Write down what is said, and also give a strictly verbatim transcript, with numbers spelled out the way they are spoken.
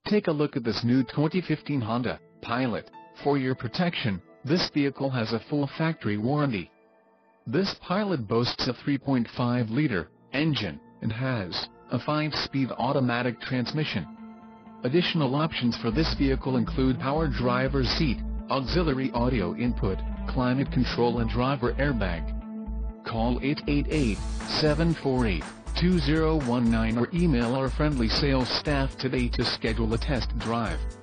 Take a look at this new twenty fifteen Honda Pilot. For your protection, this vehicle has a full factory warranty. This Pilot boasts a three point five liter engine and has a five speed automatic transmission. Additional options for this vehicle include power driver's seat, auxiliary audio input, climate control and driver airbag. Call eight eight eight, seven four eight, two zero one nine or email our friendly sales staff today to schedule a test drive.